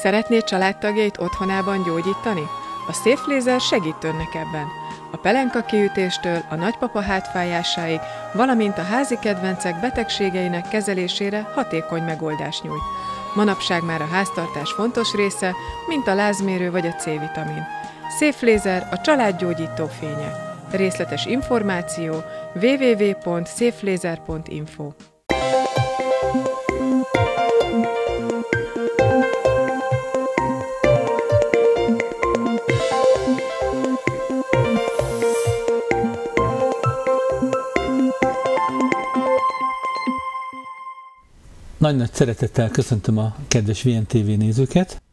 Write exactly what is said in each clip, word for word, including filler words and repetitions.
Szeretné családtagjait otthonában gyógyítani? A Safe Laser segít önnek ebben. A pelenka kiütéstől a nagypapa hátfájásáig, valamint a házi kedvencek betegségeinek kezelésére hatékony megoldást nyújt. Manapság már a háztartás fontos része, mint a lázmérő vagy a C-vitamin. Safe Laser a családgyógyító fénye. Részletes információ double-u double-u double-u pont safe laser pont info. Nagy-nagy szeretettel köszöntöm a kedves vé en té vé nézőket.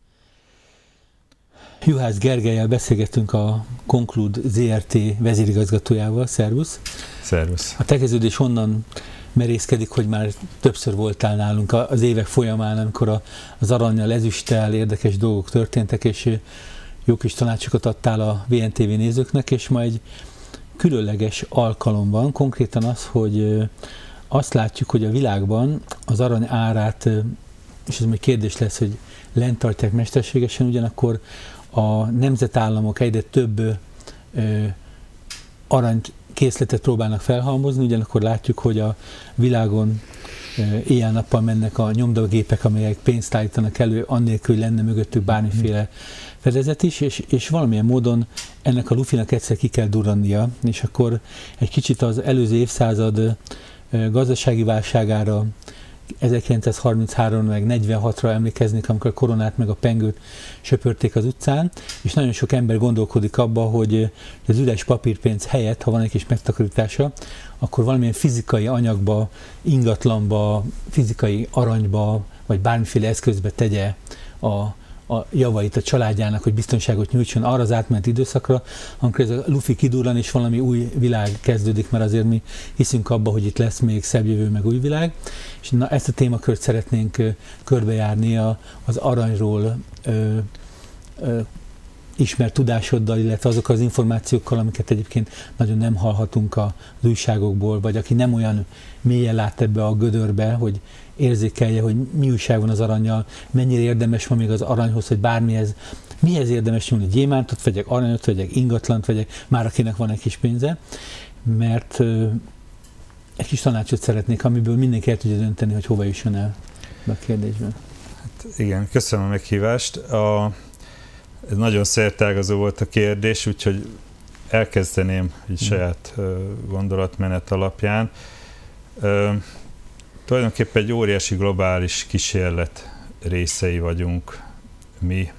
Juhász Gergellyel beszélgettünk a Conclude zé er té vezérigazgatójával. Szervusz! Szervusz! A tegeződés onnan merészkedik, hogy már többször voltál nálunk az évek folyamán, amikor az arannyal, ezüsttel érdekes dolgok történtek, és jó kis tanácsokat adtál a vé en té vé nézőknek, és ma egy különleges alkalom van, konkrétan az, hogy azt látjuk, hogy a világban az arany árát, és ez még kérdés lesz, hogy lent tartják mesterségesen, ugyanakkor a nemzetállamok egyre több ö, aranykészletet próbálnak felhalmozni, ugyanakkor látjuk, hogy a világon éjjel-nappal mennek a nyomdagépek, amelyek pénzt állítanak elő, annélkül, hogy lenne mögöttük bármiféle fedezet is, és, és valamilyen módon ennek a lufinak egyszer ki kell durrannia, és akkor egy kicsit az előző évszázad gazdasági válságára, ezerkilencszázharminchárom meg negyvenhatra emlékeznék, amikor a koronát meg a pengőt söpörték az utcán, és nagyon sok ember gondolkodik abba, hogy az üres papírpénz helyett, ha van egy kis megtakarítása, akkor valamilyen fizikai anyagba, ingatlanba, fizikai aranyba, vagy bármiféle eszközbe tegye a a javait a családjának, hogy biztonságot nyújtson arra az átmeneti időszakra, amikor ez a lufi kidurran, és valami új világ kezdődik, mert azért mi hiszünk abba, hogy itt lesz még szebb jövő, meg új világ. És na, ezt a témakört szeretnénk körbejárni a, az aranyról ö, ö, ismert tudásoddal, illetve azok az információkkal, amiket egyébként nagyon nem hallhatunk az újságokból, vagy aki nem olyan mélyen lát ebbe a gödörbe, hogy érzékelje, hogy mi újság van az arannyal, mennyire érdemes van még az aranyhoz, hogy bármihez, mihez érdemes nyúlni, gyémántot vegyek, aranyot vegyek, ingatlant vegyek, már akinek van egy kis pénze, mert ö, egy kis tanácsot szeretnék, amiből mindenki el tudja dönteni, hogy hova jusson el a kérdésben. Hát igen, köszönöm a meghívást. A, ez nagyon szerteágazó volt a kérdés, úgyhogy elkezdeném egy saját ö, gondolatmenet alapján. Ö, Tulajdonképpen egy óriási globális kísérlet részei vagyunk mi,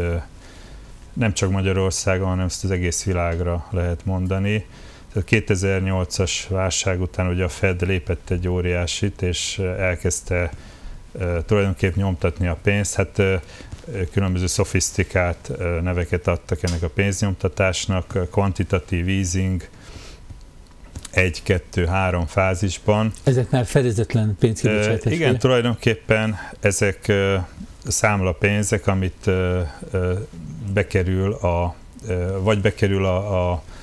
nem csak Magyarországon, hanem ezt az egész világra lehet mondani. A kétezer-nyolcas válság után ugye a Fed lépett egy óriásit, és elkezdte tulajdonképpen nyomtatni a pénzt. Hát különböző szofisztikált neveket adtak ennek a pénznyomtatásnak, kvantitatív easing, egy, kettő, három fázisban. Ezek már fedezetlen pénzkibocsátás. Uh, igen, ugye? Tulajdonképpen ezek uh, számlapénzek, amit uh, uh, bekerül a, uh, vagy bekerül a, a,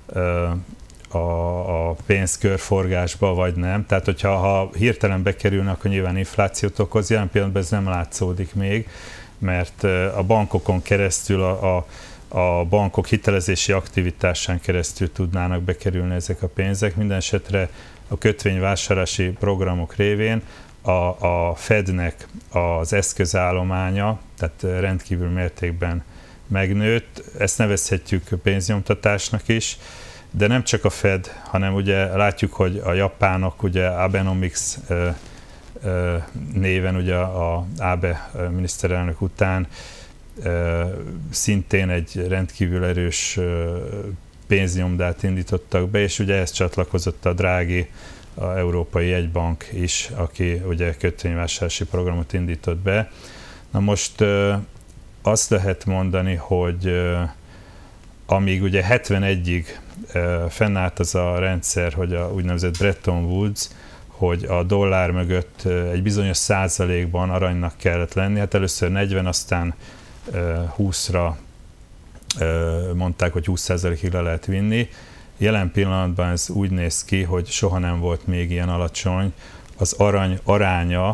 uh, a, a pénzkörforgásba, vagy nem. Tehát, hogyha ha hirtelen bekerülnek, akkor nyilván inflációt okoz. Jelen pillanatban ez nem látszódik még, mert uh, a bankokon keresztül a, a a bankok hitelezési aktivitásán keresztül tudnának bekerülni ezek a pénzek. Minden esetre a kötvényvásárlási programok révén a, a Fednek az eszközállománya, tehát rendkívül mértékben megnőtt. Ezt nevezhetjük pénznyomtatásnak is, de nem csak a Fed, hanem ugye látjuk, hogy a japánok, ugye Abenomics néven, ugye a Abe miniszterelnök után szintén egy rendkívül erős pénznyomdát indítottak be, és ugye ehhez csatlakozott a Draghi, a Európai Jegybank is, aki ugye kötvényvásárlási programot indított be. Na most azt lehet mondani, hogy amíg ugye hetvenegyig fennállt az a rendszer, hogy a úgynevezett Bretton Woods, hogy a dollár mögött egy bizonyos százalékban aranynak kellett lenni, hát először negyven, aztán húszra mondták, hogy húsz százalékig le lehet vinni. Jelen pillanatban ez úgy néz ki, hogy soha nem volt még ilyen alacsony. Az arany aránya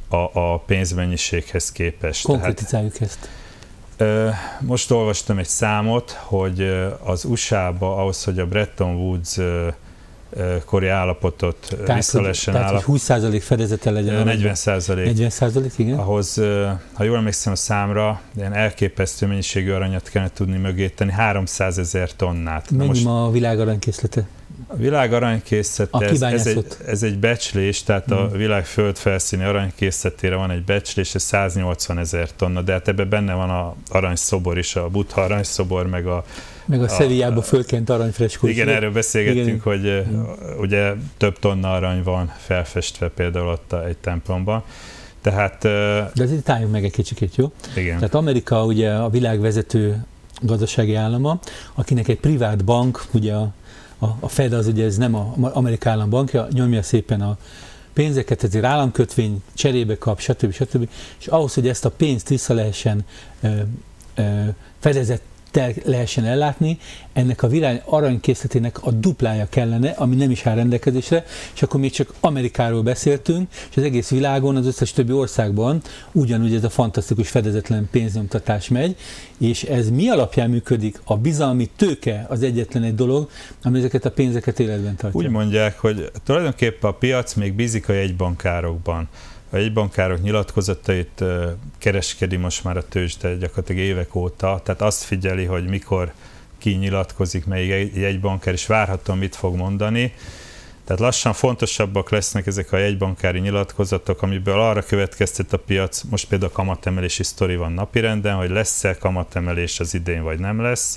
a, a pénzmennyiséghez képest. Konkretizáljuk ezt. Most olvastam egy számot, hogy az u es á-ba ahhoz, hogy a Bretton Woods kori állapotot vissza lehessen állapot. Tehát, húsz százalék fedezete legyen. negyven százalék. negyven százalék, igen. Ahhoz, ha jól emlékszem a számra, ilyen elképesztő mennyiségű aranyat kellene tudni mögé tenni, háromszázezer tonnát. Mennyi most ma a világ aranykészlete? A világ aranykészlete, ez, ez, egy, ez egy becslés, tehát hmm. a világ földfelszíni aranykészletére van egy becslés, ez száznyolcvanezer tonna, de hát ebben benne van az aranyszobor is, a Buddha aranyszobor, meg a meg a, a Szevillába fölkent aranyfreskó. Igen, erről beszélgettünk, igen. hogy hmm. ugye több tonna arany van felfestve például ott egy templomban. Tehát, de azért álljunk meg egy kicsikét, jó? Igen. Tehát Amerika ugye a világ vezető gazdasági állama, akinek egy privát bank, ugye a A Fed az ugye ez nem az Amerikai Állambankja, nyomja szépen a pénzeket, ezért államkötvény cserébe kap, stb. stb. És ahhoz, hogy ezt a pénzt vissza lehessen ö, ö, fedezettel lehessen ellátni, ennek a világ aranykészletének a duplája kellene, ami nem is áll rendelkezésre, és akkor még csak Amerikáról beszéltünk, és az egész világon, az összes többi országban ugyanúgy ez a fantasztikus fedezetlen pénznyomtatás megy, és ez mi alapján működik? A bizalmi tőke az egyetlen egy dolog, ami ezeket a pénzeket életben tartja. Úgy mondják, hogy tulajdonképpen a piac még bízik a jegybankárokban. A jegybankárok nyilatkozatait kereskedi most már a tőzsde gyakorlatilag évek óta, tehát azt figyeli, hogy mikor ki nyilatkozik, melyik jegybankár, és várhatóan mit fog mondani. Tehát lassan fontosabbak lesznek ezek a jegybankári nyilatkozatok, amiből arra következtet a piac, most például a kamatemelési sztori van napirenden, hogy lesz-e kamatemelés az idén, vagy nem lesz,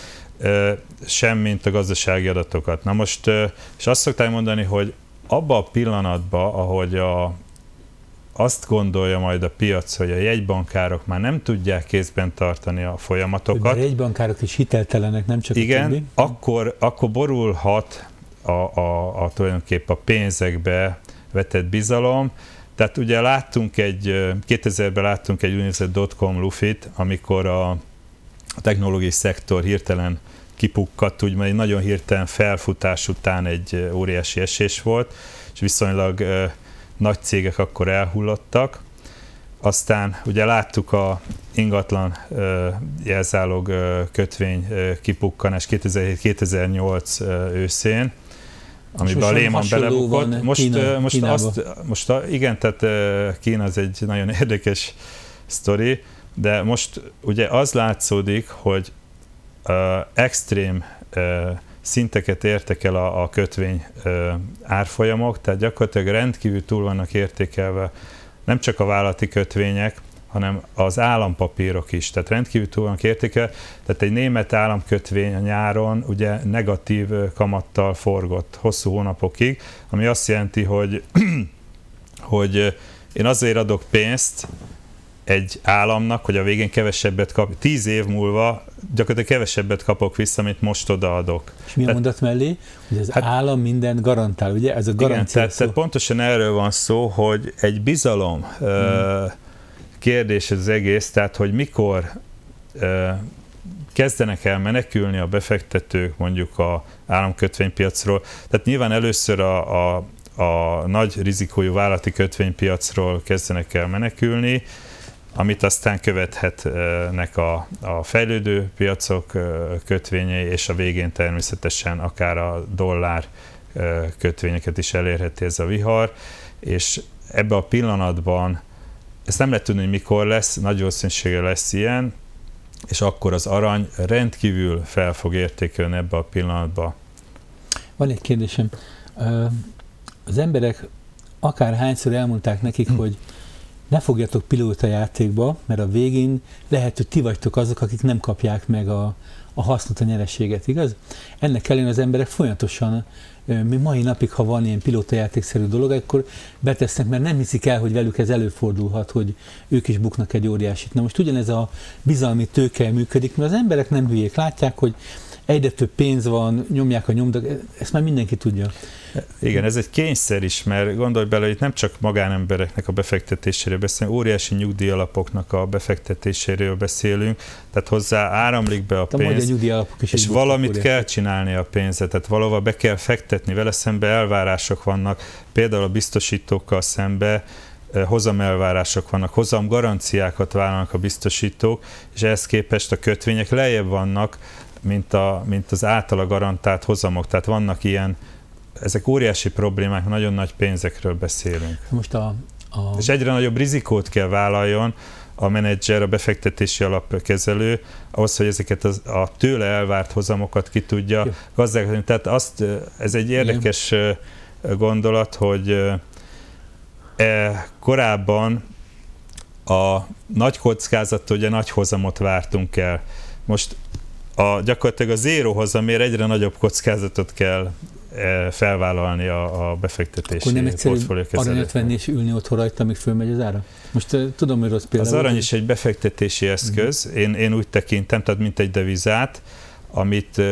sem mint a gazdasági adatokat. Na most, és azt szokták mondani, hogy abban a pillanatban, ahogy a azt gondolja majd a piac, hogy a jegybankárok már nem tudják kézben tartani a folyamatokat. A jegybankárok is hiteltelenek, nem csak igen, a többi. akkor, akkor borulhat a, a, a tulajdonképpen a pénzekbe vetett bizalom. Tehát ugye láttunk egy, kétezerben láttunk egy úgynevezett dot-com lufit, amikor a, a technológiai szektor hirtelen kipukkadt, úgymond egy nagyon hirtelen felfutás után egy óriási esés volt, és viszonylag nagy cégek akkor elhullottak. Aztán ugye láttuk a ingatlan uh, jelzálog uh, kötvény uh, kipukkanás kétezer-hét kétezer-nyolc uh, őszén, amiben a Lehman belebukott. Most, Kína, uh, most, azt, most a, igen, tehát uh, Kína az egy nagyon érdekes sztori, de most ugye az látszódik, hogy uh, extrém uh, szinteket értek el a, a kötvény ö, árfolyamok, tehát gyakorlatilag rendkívül túl vannak értékelve nem csak a vállalati kötvények, hanem az állampapírok is, tehát rendkívül túl vannak értékelve. Tehát egy német államkötvény a nyáron ugye negatív kamattal forgott hosszú hónapokig, ami azt jelenti, hogy, hogy én azért adok pénzt egy államnak, hogy a végén kevesebbet kap, tíz év múlva gyakorlatilag kevesebbet kapok vissza, mint most odaadok. És mi a mondat mellé? Hogy az hát, állam mindent garantál, ugye? Ez a garancia igen, tehát, tehát pontosan erről van szó, hogy egy bizalom hmm. kérdés ez az egész, tehát hogy mikor kezdenek el menekülni a befektetők mondjuk az államkötvénypiacról. Tehát nyilván először a, a, a nagy rizikójú vállalati kötvénypiacról kezdenek el menekülni, amit aztán követhetnek a, a fejlődő piacok kötvényei, és a végén természetesen akár a dollár kötvényeket is elérheti ez a vihar, és ebben a pillanatban, ezt nem lehet tudni, hogy mikor lesz, nagy valószínűséggel lesz ilyen, és akkor az arany rendkívül fel fog értékelni ebbe a pillanatban. Van egy kérdésem. Az emberek akár hányszor elmondták nekik, hm. hogy ne fogjatok pilótajátékba, mert a végén lehet, hogy ti vagytok azok, akik nem kapják meg a, a hasznot, a nyereséget, igaz? Ennek ellenére az emberek folyamatosan, mi mai napig, ha van ilyen pilótajátékszerű dolog, akkor betesznek, mert nem hiszik el, hogy velük ez előfordulhat, hogy ők is buknak egy óriásit. Na most ugyanez a bizalmi tőke működik, mert az emberek nem hülyék, látják, hogy egyre több pénz van, nyomják a nyomdag, ezt már mindenki tudja. Igen, ez egy kényszer is, mert gondolj bele, hogy nem csak magánembereknek a befektetéséről beszélünk, óriási nyugdíjalapoknak a befektetéséről beszélünk, tehát hozzá áramlik be a pénz, a és valamit kell csinálni a pénzet, tehát valahova be kell fektetni, vele szembe elvárások vannak, például a biztosítókkal szembe, hozamelvárások vannak, hozamgaranciákat vállalnak a biztosítók, és ehhez képest a kötvények lejjebb vannak, mint, a, mint az általa garantált hozamok. Tehát vannak ilyen, ezek óriási problémák, nagyon nagy pénzekről beszélünk. Most a, a... És egyre nagyobb rizikót kell vállaljon a menedzser, a befektetési alapkezelő, ahhoz, hogy ezeket az, a tőle elvárt hozamokat ki tudja gazdálkodni. Tehát azt, ez egy érdekes Igen. gondolat, hogy e, korábban a nagy kockázattól ugye nagy hozamot vártunk el. Most a, gyakorlatilag a zéró hozamért egyre nagyobb kockázatot kell felvállalni a, a befektetési portfólió kezelőknek. Aranyat venni és ülni otthon rajta, amíg fölmegy az ára? Most tudom, hogy rossz példa. Az arany is egy befektetési eszköz, uh-huh. én, én úgy tekintem, tehát mint egy devizát, amit,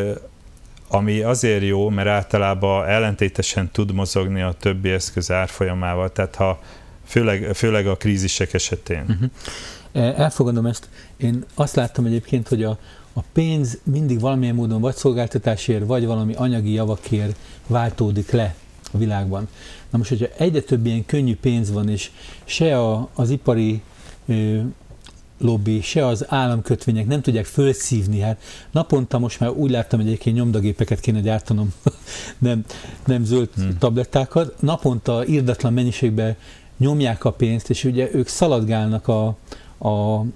ami azért jó, mert általában ellentétesen tud mozogni a többi eszköz árfolyamával, tehát ha főleg, főleg a krízisek esetén. Uh-huh. Elfogadom ezt. Én azt láttam egyébként, hogy a A pénz mindig valamilyen módon vagy szolgáltatásért, vagy valami anyagi javakért váltódik le a világban. Na most, hogyha egyre több ilyen könnyű pénz van, és se a, az ipari ö, lobby, se az államkötvények nem tudják fölszívni, hát naponta most már úgy láttam, hogy egyébként nyomdagépeket kéne gyártanom, nem, nem zöld hmm. tablettákat, naponta irdatlan mennyiségben nyomják a pénzt, és ugye ők szaladgálnak a, a,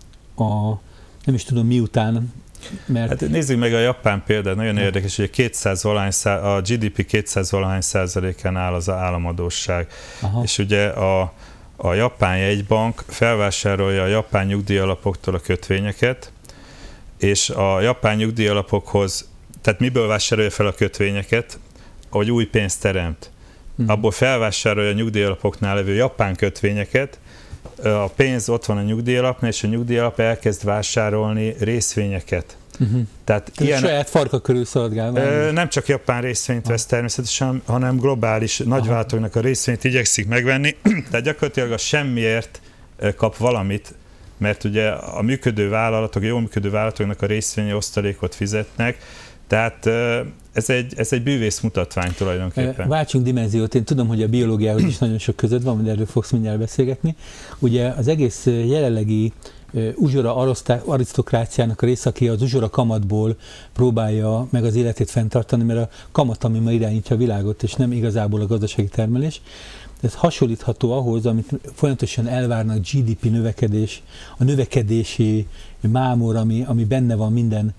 a nem is tudom miután. Mert... Hát nézzük meg a japán példát, nagyon ja. érdekes, hogy kétszáz valahány, a gé dé pé kétszáz valahány százalékán áll az államadósság. Aha. És ugye a, a japán jegybank felvásárolja a japán nyugdíjalapoktól a kötvényeket, és a japán nyugdíjalapokhoz, tehát miből vásárolja fel a kötvényeket, hogy új pénzt teremt. Hmm. Abból felvásárolja a nyugdíjalapoknál levő japán kötvényeket, a pénz ott van a nyugdíjalapnál, és a nyugdíjalap elkezd vásárolni részvényeket. Uh-huh. Tehát ilyen, saját farka körül szaladgál. Nem csak japán részvényt vesz természetesen, hanem globális nagyvállalatoknak a részvényt igyekszik megvenni. Tehát gyakorlatilag a semmiért kap valamit, mert ugye a működő vállalatok, a jól működő vállalatoknak a részvényi osztalékot fizetnek, tehát ez egy, ez egy bűvész mutatvány tulajdonképpen. Váltsunk dimenziót, én tudom, hogy a biológiához is nagyon sok között van, de erről fogsz mindjárt beszélgetni. Ugye az egész jelenlegi uzsora arisztokráciának a része, aki az uzsora kamatból próbálja meg az életét fenntartani, mert a kamat, ami ma irányítja a világot, és nem igazából a gazdasági termelés. Ez hasonlítható ahhoz, amit folyamatosan elvárnak gé dé pé növekedés, a növekedési mámor, ami, ami benne van minden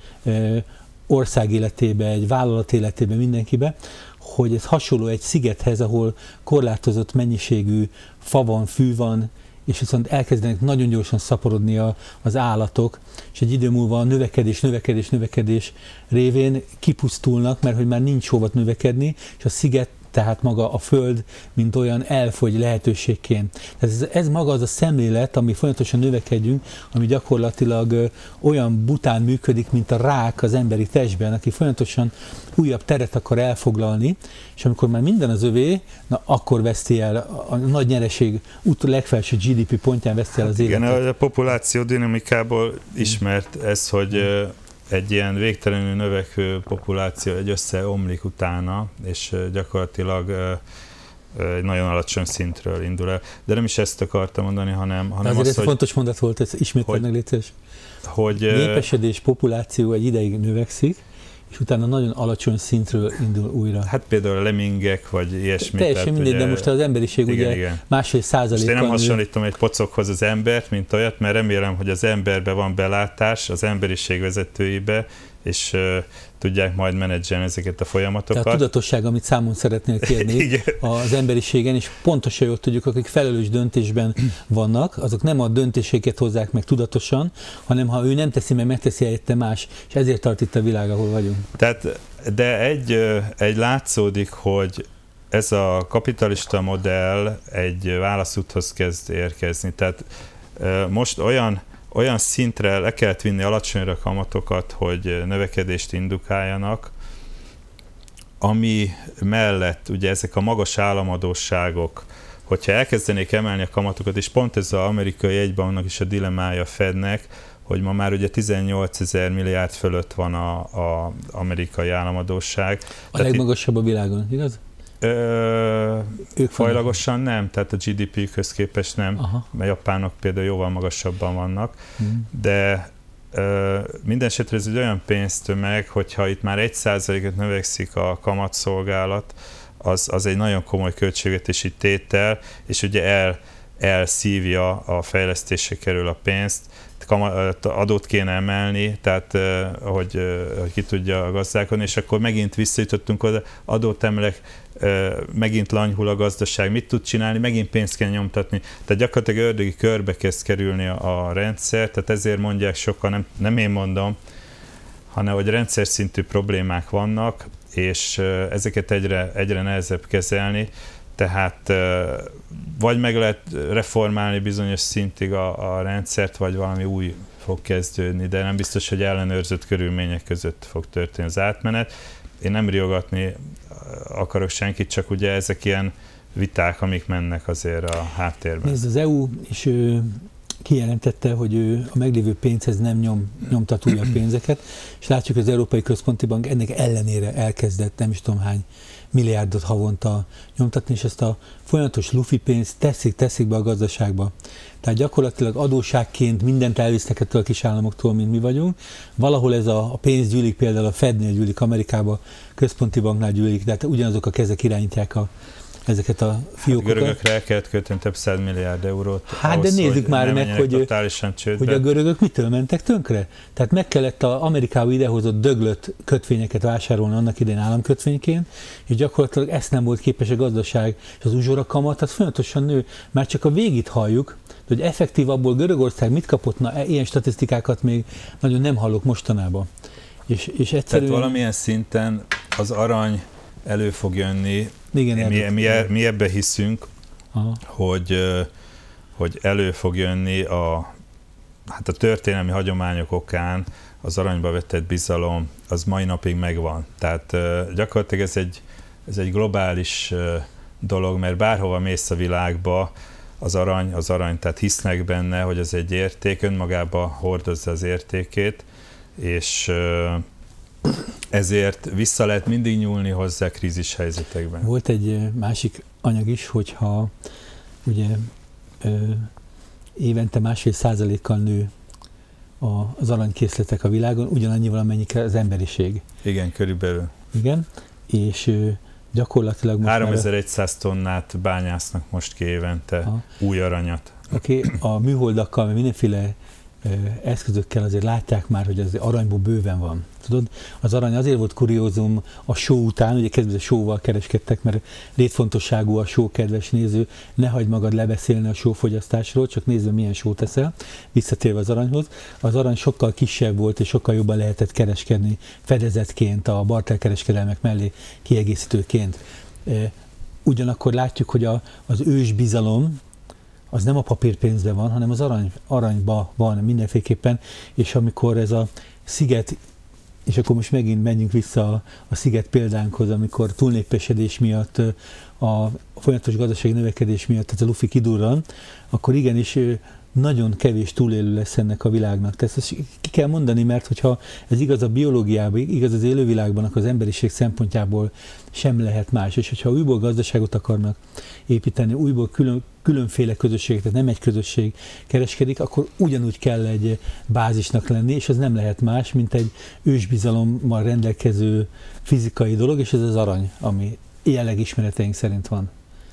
ország életében, egy vállalat életében, mindenkibe, hogy ez hasonló egy szigethez, ahol korlátozott mennyiségű fa van, fű van, és viszont elkezdenek nagyon gyorsan szaporodni a, az állatok, és egy idő múlva a növekedés, növekedés, növekedés révén kipusztulnak, mert hogy már nincs hova növekedni, és a sziget, tehát maga a föld, mint olyan elfogy lehetőségként. Tehát ez, ez maga az a szemlélet, ami folyamatosan növekedjünk, ami gyakorlatilag ö, olyan bután működik, mint a rák az emberi testben, aki folyamatosan újabb teret akar elfoglalni, és amikor már minden az övé, na akkor veszti el a, a nagy nyereség, út legfelső gé dé pé pontján veszti el az életet. Igen, a populáció dinamikából ismert ez, hogy ö, egy ilyen végtelenül növekvő populáció egy összeomlik utána, és gyakorlatilag egy nagyon alacsony szintről indul el. De nem is ezt akartam mondani, hanem, hanem azért azt, ez hogy, fontos mondat volt, ez ismételd meg létezés. Hogy népesedés, populáció egy ideig növekszik, és utána nagyon alacsony szintről indul újra. Hát például a lemingek, vagy ilyesmi. Teljesen mindegy, de most az emberiség igen, ugye igen. másfél százalékkal... Most én nem hasonlítom egy pocokhoz az embert, mint olyat, mert remélem, hogy az emberben van belátás, az emberiség vezetőibe, és uh, tudják majd menedzselni ezeket a folyamatokat. Tehát a tudatosság, amit számon szeretnél kérni az emberiségen, és pontosan jól tudjuk, akik felelős döntésben vannak, azok nem a döntéseket hozzák meg tudatosan, hanem ha ő nem teszi meg, megteszi helyette más, és ezért tart itt a világ, ahol vagyunk. Tehát, de egy, egy látszódik, hogy ez a kapitalista modell egy válaszúthoz kezd érkezni. Tehát most olyan olyan szintre le kellett vinni alacsonyra kamatokat, hogy növekedést indukáljanak, ami mellett ugye ezek a magas államadósságok, hogyha elkezdenék emelni a kamatokat, és pont ez az amerikai jegybanknak is a dilemmája Fednek, hogy ma már ugye tizennyolcezer milliárd fölött van az amerikai államadósság. A Tehát legmagasabb a világon, igaz? Ö, fajlagosan nem, tehát a gé dé pé-höz képest nem, Aha. mert japánok például jóval magasabban vannak, mm. de ö, minden esetre ez egy olyan pénztömeg, hogyha itt már egy százalékot növekszik a kamatszolgálat, az, az egy nagyon komoly költségvetési tétel, és ugye el, elszívja a fejlesztésre kerül a pénzt, adót kéne emelni, tehát hogy, hogy ki tudja gazdálkodni, és akkor megint visszajutottunk oda, adót emelek, megint lanyhul a gazdaság, mit tud csinálni, megint pénzt kell nyomtatni. Tehát gyakorlatilag ördögi körbe kezd kerülni a, a rendszer, tehát ezért mondják sokan, nem, nem én mondom, hanem hogy rendszer szintű problémák vannak, és ezeket egyre, egyre nehezebb kezelni, tehát vagy meg lehet reformálni bizonyos szintig a, a rendszert, vagy valami új fog kezdődni, de nem biztos, hogy ellenőrzött körülmények között fog történni az átmenet. Én nem riogatni akarok senkit, csak ugye ezek ilyen viták, amik mennek azért a háttérben. Nézd, az é u is ő, kijelentette, hogy ő a meglévő pénzhez nem nyom, nyomtat újabb pénzeket, és látjuk, hogy az Európai Központi Bank ennek ellenére elkezdett nem is tudom hány milliárdot havonta nyomtatni, és ezt a folyamatos lufi pénzt teszik, teszik be a gazdaságba. Tehát gyakorlatilag adósságként mindent elvisznek ettől a kis államoktól, mint mi vagyunk. Valahol ez a, a pénz gyűlik, például a Fednél gyűlik, Amerikában, központi banknál gyűlik, de hát ugyanazok a kezek irányítják a, ezeket a fiókokat. Hát görögökre el kellett költeni több száz milliárd eurót. Hát ahhoz, de nézzük már meg, hogy, hogy a görögök mitől mentek tönkre. Tehát meg kellett az Amerikába idehozott döglött kötvényeket vásárolni annak idején államkötvényként, és gyakorlatilag ezt nem volt képes a gazdaság, és az uzsora kamat, az folyamatosan nő. Már csak a végét halljuk, hogy effektív abból Görögország mit kapott, na, ilyen statisztikákat még nagyon nem hallok mostanában. És, és egyszerűen... Tehát valamilyen szinten az arany elő fog jönni. Igen, mi, mi, mi ebbe hiszünk, hogy, hogy elő fog jönni a, hát a történelmi hagyományok okán az aranyba vetett bizalom, az mai napig megvan. Tehát gyakorlatilag ez egy, ez egy globális dolog, mert bárhova mész a világba, az arany, az arany, tehát hisznek benne, hogy ez egy érték, önmagába hordozza az értékét, és ezért vissza lehet mindig nyúlni hozzá krízis helyzetekben. Volt egy másik anyag is, hogyha ugye ö, évente másfél százalékkal nő az aranykészletek a világon, ugyanannyival, amennyikre az emberiség. Igen, körülbelül. Igen, és ö, gyakorlatilag most háromezer-száz tonnát bányásznak most ki évente, ha. új aranyat. Oké, okay, a műholdakkal, mindenféle eszközökkel azért látják már, hogy az aranyból bőven van. Tudod, az arany azért volt kuriózum a show után, ugye kezdve a show-val kereskedtek, mert létfontosságú a show, kedves néző, ne hagyd magad lebeszélni a show fogyasztásról, csak nézd, milyen show teszel, visszatérve az aranyhoz. Az arany sokkal kisebb volt, és sokkal jobban lehetett kereskedni fedezetként, a barterkereskedelmek mellé kiegészítőként. Ugyanakkor látjuk, hogy a, az ősbizalom, az nem a papírpénzben van, hanem az arany, aranyba van mindenféleképpen, és amikor ez a sziget, és akkor most megint menjünk vissza a, a sziget példánkhoz, amikor túlnépesedés miatt, a folyamatos gazdasági növekedés miatt ez a lufi kidurran, akkor igenis nagyon kevés túlélő lesz ennek a világnak. Tehát ezt ki kell mondani, mert hogyha ez igaz a biológiában, igaz az élővilágban, akkor az emberiség szempontjából sem lehet más. És hogyha újból gazdaságot akarnak építeni, újból külön, különféle közösségek, tehát nem egy közösség kereskedik, akkor ugyanúgy kell egy bázisnak lenni, és ez nem lehet más, mint egy ősbizalommal rendelkező fizikai dolog, és ez az arany, ami jelenleg ismereteink szerint van.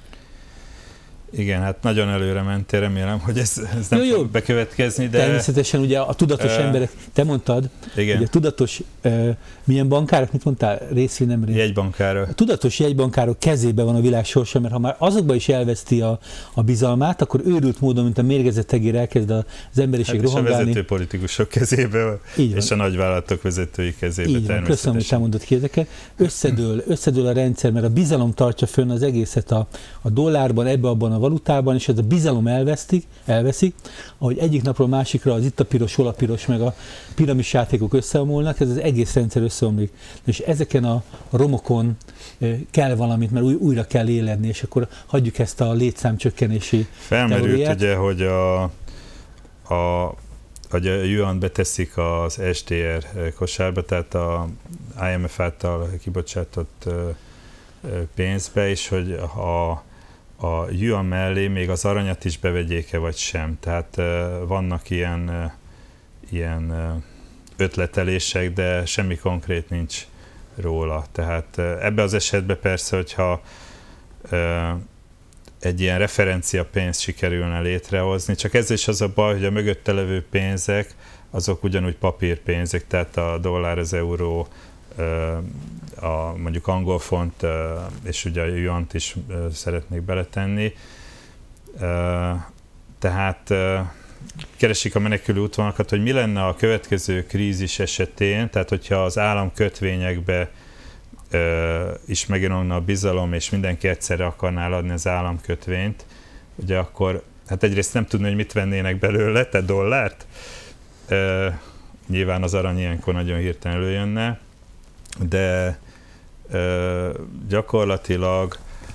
Igen, hát nagyon előre mentél, remélem, hogy ez, ez nem jó, fog jó. bekövetkezni, de... Természetesen ugye a tudatos uh, emberek, te mondtad, igen. hogy a tudatos, uh, milyen bankárok, mit mondtál, részvény, nem részvény? Jegybankárok. A tudatos jegybankárok kezében van a világ sorsa, mert ha már azokban is elveszti a, a bizalmát, akkor őrült módon, mint a mérgezett tegér elkezd az emberiség hát rohangálni. És a vezető politikusok kezébe, és a nagyvállalatok vezetői kezébe így természetesen. Van, köszönöm, hogy elmondott ki ezeket. Összedől, összedől a rendszer, mert a bizalom tartja fönn az egészet a, a dollárban, ebbe abban a valutában, és ez a bizalom elvesztik, elveszik, ahogy egyik napról másikra az itt a piros, hol a piros, meg a piramis játékok összeomolnak, ez az egész rendszer összeomlik. És ezeken a romokon kell valamit, mert új, újra kell éledni, és akkor hagyjuk ezt a létszámcsökkenési Felmerült teóriát. Ugye, hogy a, a, hogy a yuan beteszik az es dé er kosárba, tehát a i em ef által kibocsátott pénzbe, és hogy a, a yuan mellé még az aranyat is bevegyék-e vagy sem. Tehát vannak ilyen, ilyen ötletelések, de semmi konkrét nincs róla. Tehát ebben az esetben persze, hogyha egy ilyen referencia pénzt sikerülne létrehozni, csak ez is az a baj, hogy a mögötte levő pénzek, azok ugyanúgy papírpénzek, tehát a dollár, az euró, a mondjuk angol font, és ugye a yuant is szeretnék beletenni. Tehát keresik a menekülő útvonalakat, hogy mi lenne a következő krízis esetén, tehát hogyha az államkötvényekbe is megjelenne a bizalom, és mindenki egyszerre akarná adni az államkötvényt, ugye akkor hát egyrészt nem tudni, hogy mit vennének belőle, te dollárt. E, nyilván az arany ilyenkor nagyon hirtelen előjönne, de e, gyakorlatilag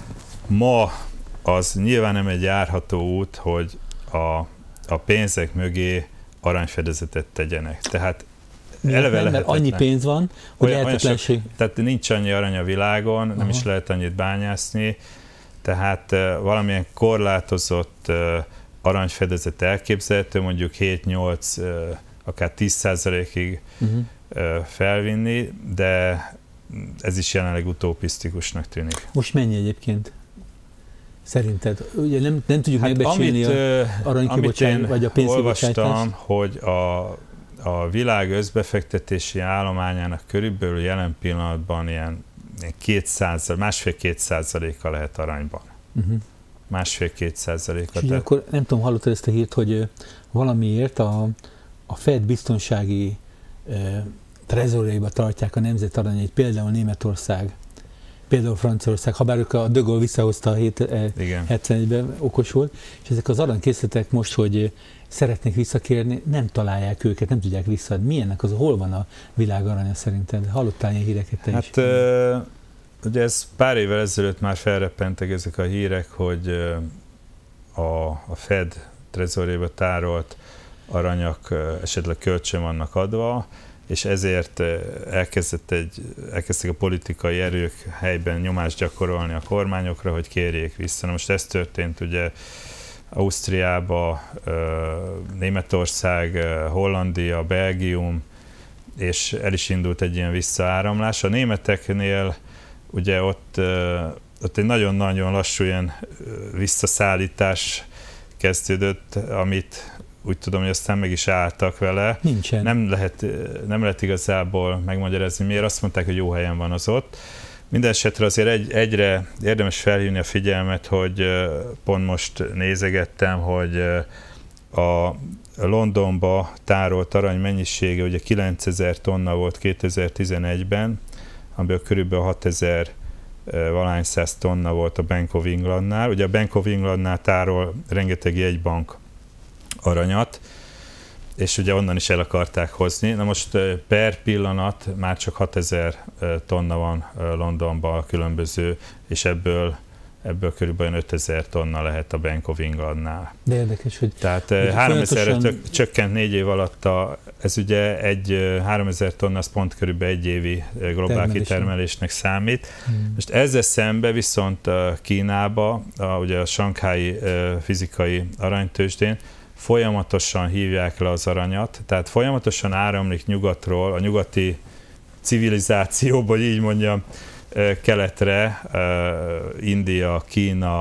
ma az nyilván nem egy járható út, hogy a, a pénzek mögé aranyfedezetet tegyenek. Tehát eleve nem, mert annyi pénz van, hogy olyan, lehetetlenség. Olyan sok, tehát nincs annyi arany a világon, nem Aha. is lehet annyit bányászni, tehát uh, valamilyen korlátozott uh, aranyfedezet elképzelhető, mondjuk hét-nyolc, uh, akár tíz százalékig uh-huh. uh, felvinni, de ez is jelenleg utopisztikusnak tűnik. Most mennyi egyébként? Szerinted? Ugye nem, nem tudjuk hát megbecsülni amit, a aranykibocsátást, vagy a pénzkibocsátást? Olvastam, hogy a, a világ összbefektetési állományának körülbelül jelen pillanatban ilyen kétszáz, másfél-két százaléka lehet aranyban. Uh-huh. Másfél-két százaléka. És akkor nem tudom, hallottad ezt a hírt, hogy valamiért a, a Fed biztonsági e, trezorjaiba tartják a nemzet aranyait, például Németország, például Franciaország, habár ők a De Gaulle visszahozta a hetvenegyben, okos volt, és ezek az aranykészletek most, hogy szeretnék visszakérni, nem találják őket, nem tudják visszaadni. Milyennek az, hol van a világ aranya szerinted? Hallottál ilyen híreket te hát, is? Uh, ugye ez pár évvel ezelőtt már felreppentek ezek a hírek, hogy uh, a, a Fed trezorjébe tárolt aranyak uh, esetleg kölcsön vannak adva, és ezért elkezdett egy, elkezdtek a politikai erők helyben nyomást gyakorolni a kormányokra, hogy kérjék vissza. Na most ez történt ugye Ausztriába, Németország, Hollandia, Belgium, és el is indult egy ilyen visszaáramlás. A németeknél ugye ott, ott egy nagyon-nagyon lassú ilyen visszaszállítás kezdődött, amit úgy tudom, hogy aztán meg is álltak vele. Nincsen. Nem lehet, nem lehet igazából megmagyarázni, miért. Azt mondták, hogy jó helyen van az ott. Mindenesetre azért egy, egyre érdemes felhívni a figyelmet, hogy pont most nézegettem, hogy a Londonba tárolt arany mennyisége ugye kilencezer tonna volt kétezer-tizenegyben, amiből körülbelül hatezer valahány száz tonna volt a Bank of Englandnál. Ugye a Bank of Englandnál tárol rengeteg jegybank aranyat, és ugye onnan is el akarták hozni. Na most per pillanat már csak hatezer tonna van Londonban különböző, és ebből, ebből körülbelül ötezer tonna lehet a Bank of Englandnál. De érdekes, hogy... Tehát háromezerre folyamatosan... csökkent négy év alatt, a, ez ugye egy háromezer tonna, az pont körülbelül egy évi globál kitermelésnek számít. Hmm. Most ezzel szembe viszont Kínába, a, ugye a Sanghái fizikai aranytőzsdén folyamatosan hívják le az aranyat, tehát folyamatosan áramlik nyugatról, a nyugati civilizációból, hogy így mondjam, keletre, India, Kína,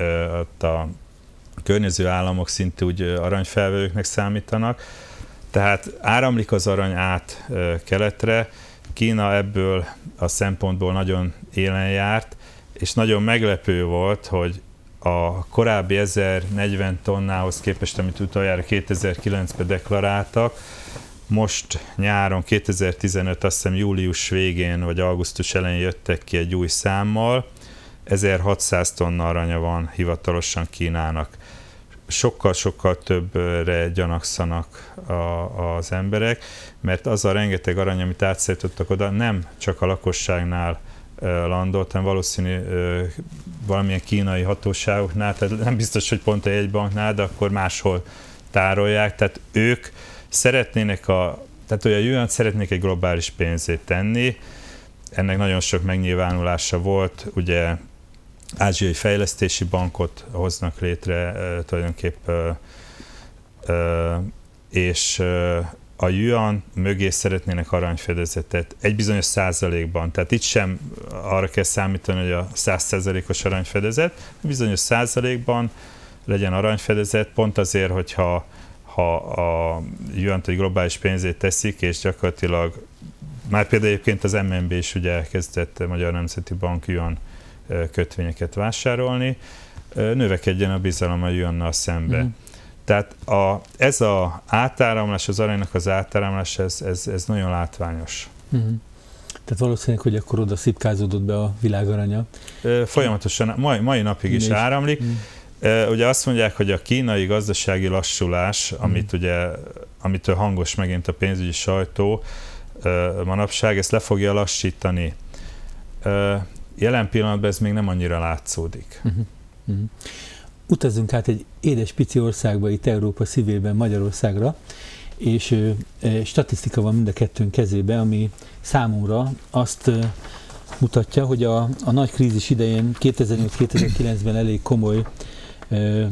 a környező államok szinte úgy aranyfelvevőknek számítanak, tehát áramlik az arany át keletre, Kína ebből a szempontból nagyon élen járt, és nagyon meglepő volt, hogy a korábbi ezernegyven tonnához képest, amit utoljára kétezer-kilencben deklaráltak, most nyáron, kétezer-tizenöt, azt hiszem július végén vagy augusztus elején jöttek ki egy új számmal, ezerhatszáz tonna aranya van hivatalosan Kínának. Sokkal-sokkal többre gyanakszanak a, az emberek, mert az a rengeteg arany, amit átszállítottak oda, nem csak a lakosságnál landolt, hanem valószínű valamilyen kínai hatóságoknál, tehát nem biztos, hogy pont a jegybanknál, de akkor máshol tárolják, tehát ők szeretnének a, tehát olyan yuant szeretnék egy globális pénzét tenni, ennek nagyon sok megnyilvánulása volt, ugye Ázsiai Fejlesztési Bankot hoznak létre tulajdonképp, és a yuan mögé szeretnének aranyfedezetet egy bizonyos százalékban. Tehát itt sem arra kell számítani, hogy a száz százalékos aranyfedezet, bizonyos százalékban legyen aranyfedezet, pont azért, hogyha ha a yuant egy globális pénzét teszik, és gyakorlatilag már például egyébként az em en bé is ugye elkezdett a Magyar Nemzeti Bank yuan kötvényeket vásárolni, növekedjen a bizalom a yuannal szembe. Mm. Tehát a, ez az átáramlás, az aranynak az átáramlás, ez, ez, ez nagyon látványos. Mm. Tehát valószínűleg, hogy akkor oda szipkázódott be a világaranya. Folyamatosan, mai, mai napig is áramlik. Mm. Ugye azt mondják, hogy a kínai gazdasági lassulás, mm. amit ugye, amitől hangos megint a pénzügyi sajtó manapság, ezt le fogja lassítani. Jelen pillanatban ez még nem annyira látszódik. Mm-hmm. Mm-hmm. Utazzunk át egy édes pici országba, itt Európa szívében, Magyarországra, és e, statisztika van mind a kettőnk kezébe, ami számomra azt e, mutatja, hogy a, a nagy krízis idején kétezer-nyolc kétezer-kilencben elég komoly e, e,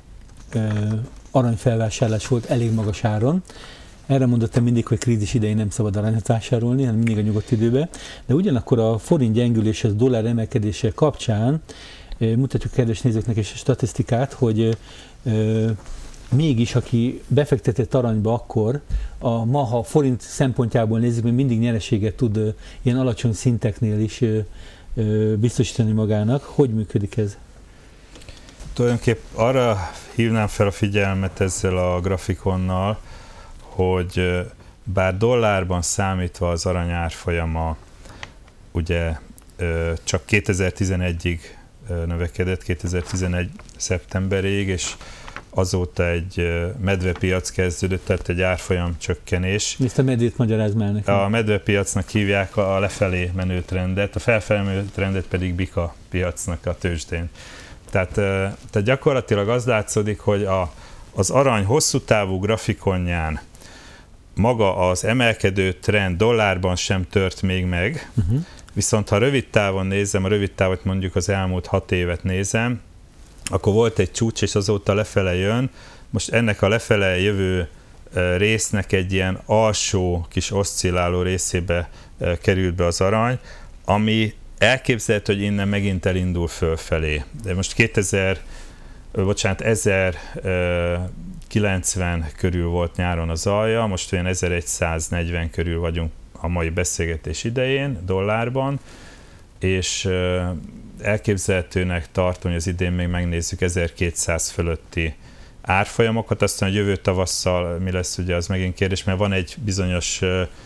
aranyfelvásárlás volt elég magas áron. Erre mondottam mindig, hogy krízis idején nem szabad aranyat vásárolni, hanem mindig a nyugodt időben. De ugyanakkor a forint gyengülés, az dollár emelkedése kapcsán mutatjuk kedves nézőknek is a statisztikát, hogy ö, mégis, aki befektetett aranyba, akkor a ma, ha forint szempontjából nézzük, még mindig nyereséget tud ö, ilyen alacsony szinteknél is ö, ö, biztosítani magának. Hogy működik ez? Tulajdonképp arra hívnám fel a figyelmet ezzel a grafikonnal, hogy bár dollárban számítva az arany árfolyama ugye csak kétezer-tizenegyig növekedett, kétezer-tizenegy szeptemberig, és azóta egy medvepiac kezdődött, tehát egy árfolyam csökkenés. Ezt a medvét magyarázd már nekem. A medvepiacnak hívják a lefelé menő trendet, a felfelé menő trendet pedig bika piacnak a tőzsdén. Tehát, tehát gyakorlatilag az látszódik, hogy a, az arany hosszú távú grafikonján maga az emelkedő trend dollárban sem tört még meg, uh-huh. Viszont ha rövid távon nézem, a rövid távot mondjuk az elmúlt hat évet nézem, akkor volt egy csúcs, és azóta lefele jön. Most ennek a lefele jövő résznek egy ilyen alsó kis oszcilláló részébe került be az arany, ami elképzelhető, hogy innen megint elindul fölfelé. De most kétezer, bocsánat, ezerkilencven körül volt nyáron az alja, most olyan ezerszáznegyven körül vagyunk a mai beszélgetés idején, dollárban, és elképzelhetőnek tartom, hogy az idén még megnézzük ezerkétszáz fölötti árfolyamokat, aztán a jövő tavasszal mi lesz, ugye az megint kérdés, mert van egy bizonyos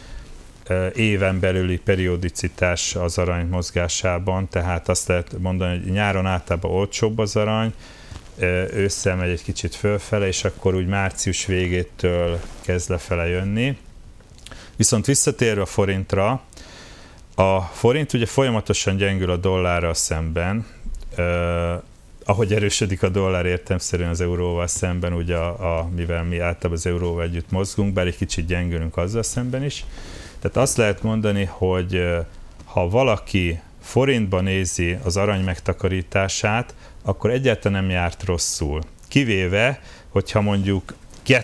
éven belüli periodicitás az arany mozgásában, tehát azt lehet mondani, hogy nyáron általában olcsóbb az arany, ősszel megy egy kicsit fölfele, és akkor úgy március végétől kezd lefele jönni. Viszont visszatérve a forintra, a forint ugye folyamatosan gyengül a dollárral szemben, eh, ahogy erősödik a dollár értelemszerűen az euróval szemben, ugye a, a, mivel mi általában az euróval együtt mozgunk, bár egy kicsit gyengülünk azzal szemben is. Tehát azt lehet mondani, hogy eh, ha valaki forintban nézi az arany megtakarítását, akkor egyáltalán nem járt rosszul. Kivéve, hogyha mondjuk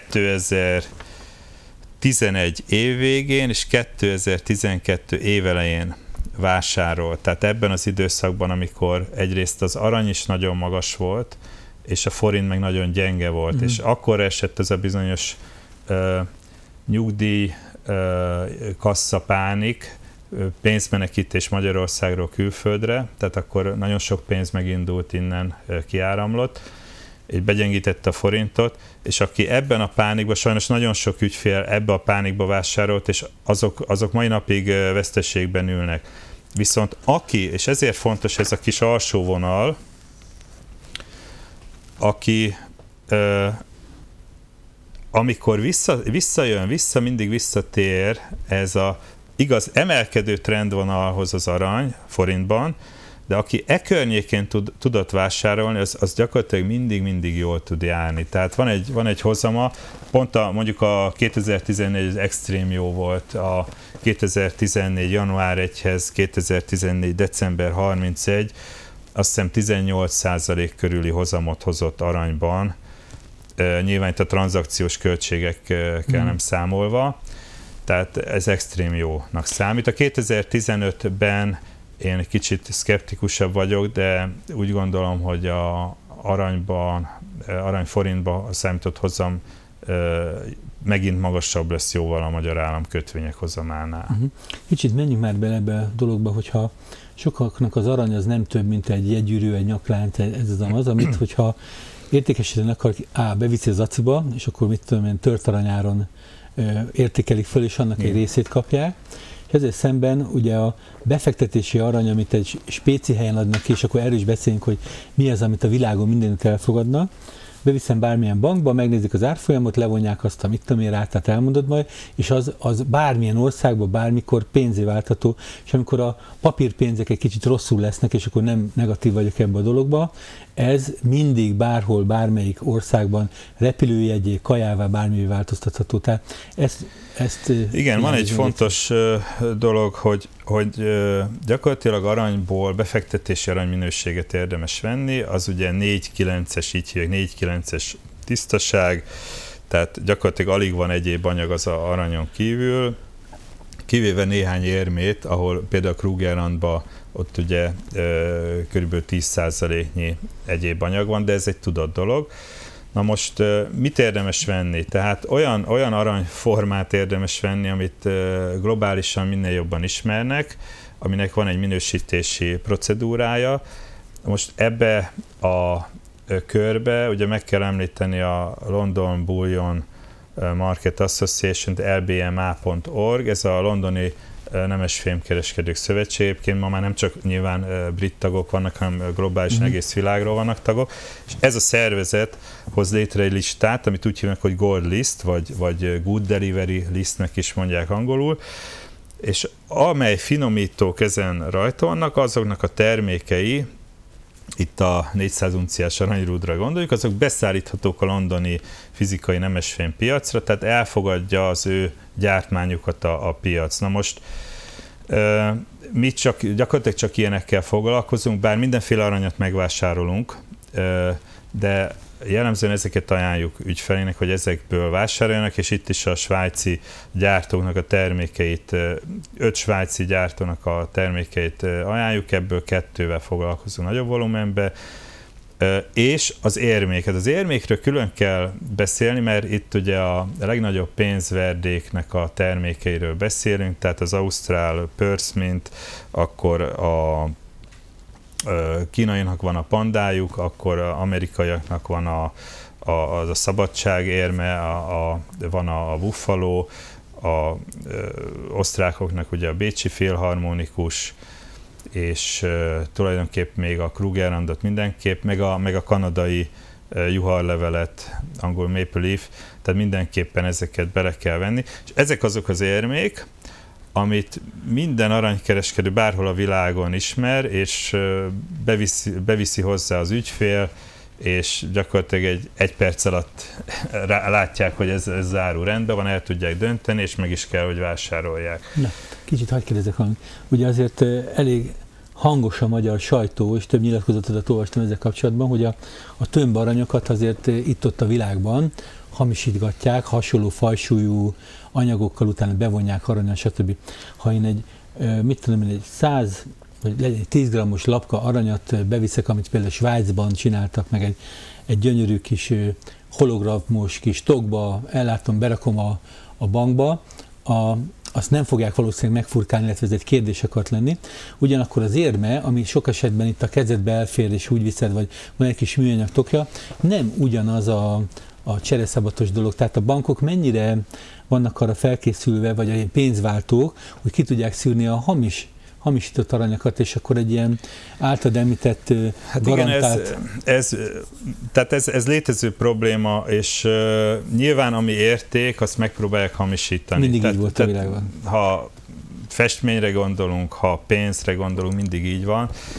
kétezer-tizenegy év végén és kétezer-tizenkettő év elején vásárolt. Tehát ebben az időszakban, amikor egyrészt az arany is nagyon magas volt, és a forint meg nagyon gyenge volt, mm-hmm. és akkor esett ez a bizonyos uh, nyugdíj uh, kasszapánik, pénzmenekítés Magyarországról külföldre, tehát akkor nagyon sok pénz megindult innen, kiáramlott, és begyengítette a forintot, és aki ebben a pánikban, sajnos nagyon sok ügyfél ebbe a pánikba vásárolt, és azok, azok mai napig veszteségben ülnek. Viszont aki, és ezért fontos ez a kis alsó vonal, aki amikor vissza, visszajön, vissza, mindig visszatér ez a igaz, emelkedő trendvonalhoz az arany forintban, de aki e környékén tud, tudott vásárolni, az, az gyakorlatilag mindig-mindig jól tud járni. Tehát van egy, van egy hozama, pont a, mondjuk a kétezer-tizennégy az extrém jó volt, a kétezer-tizennégy január elsejéhez kétezer-tizennégy december harmincegy, azt hiszem tizennyolc százalék körüli hozamot hozott aranyban, e, nyilván itt a tranzakciós költségekkel mm. nem számolva, tehát ez extrém jónak számít. A kétezer-tizenötben én egy kicsit szkeptikusabb vagyok, de úgy gondolom, hogy a aranyban, aranyforintban a számított hozam megint magasabb lesz jóval a magyar államkötvények hozamánál. Uh-huh. Kicsit menjünk már bele ebbe a dologba, hogyha sokaknak az arany az nem több, mint egy jegyűrű, egy nyaklánc, ez az az, amit hogyha értékesíteni akar, á, beviszi az aciba, és akkor mit tudom én, tört aranyáron értékelik föl, és annak egy részét kapják. És ezzel szemben ugye a befektetési arany, amit egy spéci helyen adnak ki, és akkor erről is beszélünk, hogy mi az, amit a világon mindenütt elfogadnak. Beviszem bármilyen bankba, megnézik az árfolyamot, levonják azt a mit tudom én rátát, elmondod majd, és az, az bármilyen országban, bármikor pénzé váltható, és amikor a papírpénzek egy kicsit rosszul lesznek, és akkor nem negatív vagyok ebbe a dologba, ez mindig bárhol, bármelyik országban repülőjegyé, kajává, bármivé változtatható. Tehát ezt, ezt igen, van egy fontos uh, dolog, hogy, hogy uh, gyakorlatilag aranyból befektetési aranyminőséget érdemes venni, az ugye négy kilences, így hívják, négy kilences tisztaság, tehát gyakorlatilag alig van egyéb anyag az a aranyon kívül, kivéve néhány érmét, ahol például Krugerrandban ott ugye kb. tíz százaléknyi egyéb anyag van, de ez egy tudott dolog. Na most mit érdemes venni? Tehát olyan, olyan aranyformát érdemes venni, amit globálisan minél jobban ismernek, aminek van egy minősítési procedúrája. Most ebbe a körbe ugye meg kell említeni a London Bullion Market Association, el bé em á pont org, ez a londoni nemes fémkereskedők szövetség. Egyébként ma már nem csak nyilván brit tagok vannak, hanem globálisan mm-hmm. egész világról vannak tagok, és ez a szervezet hoz létre egy listát, amit úgy hívnak, hogy Gold List, vagy, vagy Good Delivery Listnek is mondják angolul, és amely finomítók ezen rajta vannak, azoknak a termékei, itt a négyszáz unciás aranyrúdra gondoljuk, azok beszállíthatók a londoni fizikai nemesfém piacra, tehát elfogadja az ő gyártmányukat a, a piac. Na most e, mi csak, gyakorlatilag csak ilyenekkel foglalkozunk, bár mindenféle aranyat megvásárolunk, e, de jellemzően ezeket ajánljuk ügyfelének, hogy ezekből vásároljanak, és itt is a svájci gyártóknak a termékeit, öt svájci gyártónak a termékeit ajánljuk, ebből kettővel foglalkozunk nagyobb volumenbe, és az érméket. Az érmékről külön kell beszélni, mert itt ugye a legnagyobb pénzverdéknek a termékeiről beszélünk, tehát az ausztrál Purse Mint, akkor a kínainak van a pandájuk, akkor az amerikaiaknak van a, a, az a szabadság érme, a, a, van a, a buffalo, a ö, osztrákoknak ugye a bécsi félharmonikus, és ö, tulajdonképp még a Krugerrandot mindenképp, meg a, meg a kanadai ö, juharlevelet, angol Maple Leaf, tehát mindenképpen ezeket bele kell venni. És ezek azok az érmék, amit minden aranykereskedő bárhol a világon ismer, és beviszi, beviszi hozzá az ügyfél, és gyakorlatilag egy, egy perc alatt látják, hogy ez, ez záró rendben van, el tudják dönteni, és meg is kell, hogy vásárolják. Na, kicsit hadd kérdezek valamit. Ugye azért elég hangos a magyar sajtó, és több nyilatkozatot olvastam ezzel kapcsolatban, hogy a, a tömbaranyokat azért itt-ott a világban hamisítgatják, hasonló fajsúlyú anyagokkal, utána bevonják aranyan, stb. Ha én egy, mit tudom én, egy száz vagy legyen egy tíz grammos lapka aranyat beviszek, amit például Svájcban csináltak, meg egy, egy gyönyörű kis hologramos kis tokba, ellátom, berakom a, a bankba, a, azt nem fogják valószínűleg megfurkálni, illetve ez egy kérdés akart lenni. Ugyanakkor az érme, ami sok esetben itt a kezedbe elfér, és úgy viszed, vagy van egy kis műanyag tokja, nem ugyanaz a, a csereszabatos dolog. Tehát a bankok mennyire vannak arra felkészülve, vagy a pénzváltók, hogy ki tudják szűrni a hamis hamisított aranyakat, és akkor egy ilyen általad említett hát garantált... Igen, ez, ez, tehát ez, ez létező probléma, és uh, nyilván ami érték, azt megpróbálják hamisítani. Mindig tehát, így volt tehát, a világban. Ha festményre gondolunk, ha pénzre gondolunk, mindig így van.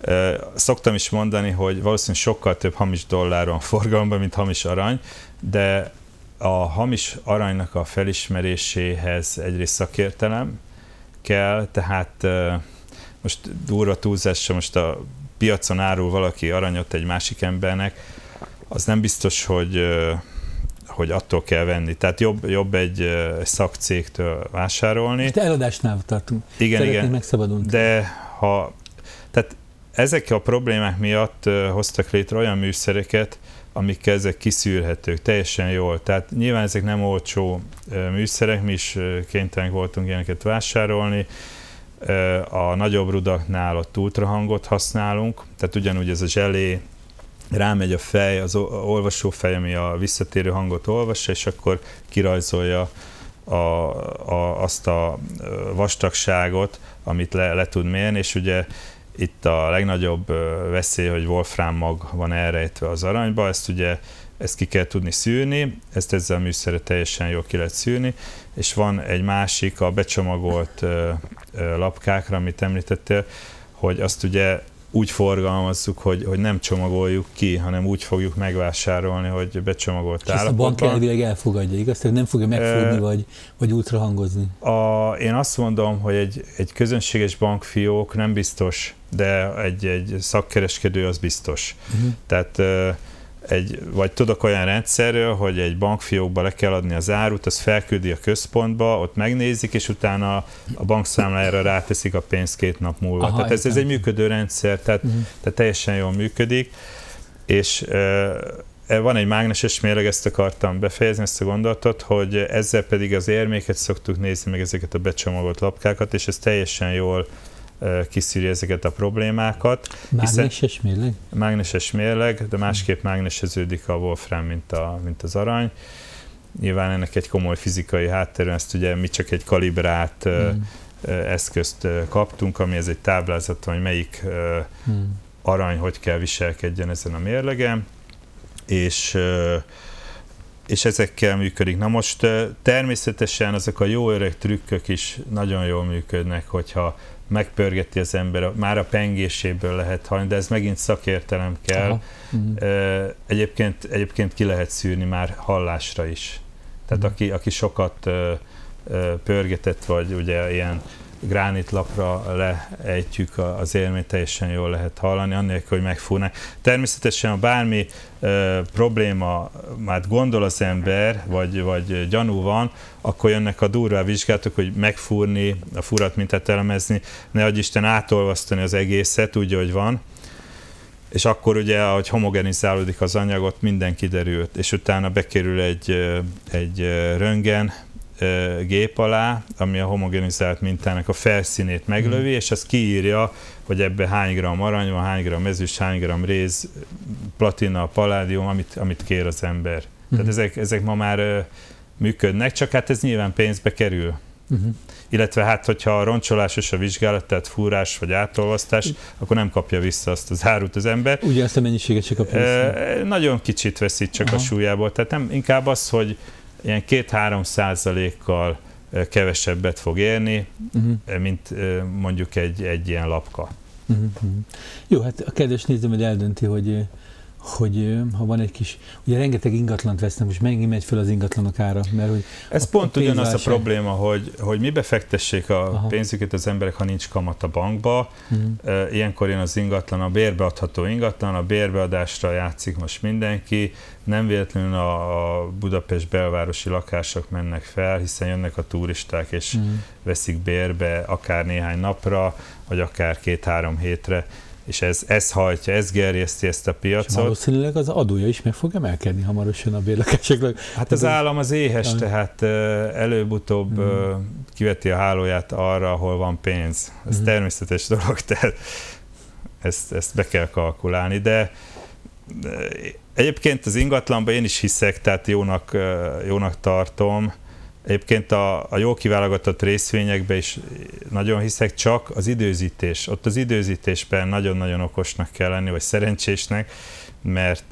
Szoktam is mondani, hogy valószínűleg sokkal több hamis dollár van forgalomban, mint hamis arany, de a hamis aranynak a felismeréséhez egyrészt szakértelem kell, tehát most durva túlzással, most a piacon árul valaki aranyat egy másik embernek, az nem biztos, hogy, hogy attól kell venni. Tehát jobb, jobb egy szakcégtől vásárolni. Most eladásnál tartunk. Igen, Szeretnénk igen. megszabadulni. De ha, tehát ezek a problémák miatt hoztak létre olyan műszereket, amik ezek kiszűrhetők teljesen jól. Tehát nyilván ezek nem olcsó műszerek, mi is kénytelenek voltunk ilyeneket vásárolni. A nagyobb rudaknál ott ultrahangot használunk, tehát ugyanúgy ez a zselé, rámegy a fej, az olvasófej, ami a visszatérő hangot olvassa, és akkor kirajzolja a, a, azt a vastagságot, amit le, le tud mérni, és ugye itt a legnagyobb veszély, hogy wolfram mag van elrejtve az aranyba, ezt ugye ezt ki kell tudni szűrni, ezt ezzel a műszerre teljesen jól ki lehet szűrni, és van egy másik, a becsomagolt lapkákra, amit említettél, hogy azt ugye úgy forgalmazzuk, hogy, hogy nem csomagoljuk ki, hanem úgy fogjuk megvásárolni, hogy becsomagolt állapotban. És ezt a bank elvileg elfogadja, igaz? Tehát nem fogja megfogni, e, vagy, vagy ultrahangozni? A, én azt mondom, hogy egy, egy közönséges bankfiók nem biztos, de egy, egy szakkereskedő az biztos. Uh-huh. Tehát egy, vagy tudok olyan rendszerről, hogy egy bankfiókba le kell adni az árut, az felküldi a központba, ott megnézik, és utána a bankszámlájára ráteszik a pénzt két nap múlva. Aha, tehát ez, ez egy működő rendszer, tehát, uh-huh. tehát teljesen jól működik, és e, van egy mágneses mérleg, ezt akartam befejezni, ezt a gondolatot, hogy ezzel pedig az érméket szoktuk nézni, meg ezeket a becsomagolt lapkákat, és ez teljesen jól kiszűri ezeket a problémákat. Mágneses mérleg? Mágneses mérleg, de másképp mágneseződik a wolfram, mint, a, mint az arany. Nyilván ennek egy komoly fizikai háttere, ezt ugye mi csak egy kalibrált mm. eszközt kaptunk, ami ez egy táblázat, hogy melyik mm. arany hogy kell viselkedjen ezen a mérlegen, és és ezekkel működik. Na most természetesen azok a jó öreg trükkök is nagyon jól működnek, hogyha megpörgeti az ember, már a pengéséből lehet hallani, de ez megint szakértelem kell. Uh-huh. Egyébként, egyébként ki lehet szűrni már hallásra is. Tehát uh-huh. aki, aki sokat pörgetett, vagy ugye ilyen gránitlapra leejtjük az élményt, teljesen jól lehet hallani, annélkül, hogy megfúrnák. Természetesen, ha bármi ö, probléma már gondol az ember, vagy, vagy gyanú van, akkor jönnek a durvá vizsgálatok, hogy megfúrni, a furat mintát elemezni, ne adj Isten átolvasztani az egészet, úgy, hogy van. És akkor ugye, ahogy homogenizálódik az anyagot, minden kiderült, és utána bekerül egy, egy röntgen gép alá, ami a homogenizált mintának a felszínét meglövi, mm. és az kiírja, hogy ebbe hány gram arany van, hány gram ezüst, hány gram réz, platina, paládium, amit, amit kér az ember. Mm. Tehát ezek, ezek ma már uh, működnek, csak hát ez nyilván pénzbe kerül. Mm-hmm. Illetve hát, hogyha a roncsolásos a vizsgálat, tehát fúrás vagy átolvasztás, akkor nem kapja vissza azt az árut az ember. Ugye azt a mennyiséget csak a pénz. Uh, nagyon kicsit veszít csak Aha. a súlyából, tehát nem, inkább az, hogy ilyen két-három százalékkal kevesebbet fog érni, uh-huh. mint mondjuk egy, egy ilyen lapka. Uh-huh. Jó, hát a kedves néző majd eldönti, hogy, hogy ha van egy kis, ugye rengeteg ingatlant vesznek, most megint megy fel az ingatlanok ára, mert hogy ez a, pont a ugyanaz a probléma, hogy, hogy mibe fektessék a Aha. pénzüket az emberek, ha nincs kamat a bankba. Uh-huh. Ilyenkor jön az ingatlan, a bérbeadható ingatlan, a bérbeadásra játszik most mindenki, nem véletlenül a Budapest belvárosi lakások mennek fel, hiszen jönnek a turisták és uh-huh. veszik bérbe akár néhány napra, vagy akár két-három hétre, és ez, ez hajtja, ez gerjeszti ezt a piacot. És valószínűleg az adója is meg fog emelkedni hamarosan a bérlakásoknak. Hát az állam az éhes, tehát előbb-utóbb uh-huh. kiveti a hálóját arra, ahol van pénz. Ez uh-huh. természetes dolog, tehát ezt, ezt be kell kalkulálni, de egyébként az ingatlanban én is hiszek, tehát jónak, jónak tartom. Egyébként a, a jól kiválogatott részvényekben is nagyon hiszek, csak az időzítés. Ott az időzítésben nagyon-nagyon okosnak kell lenni, vagy szerencsésnek, mert,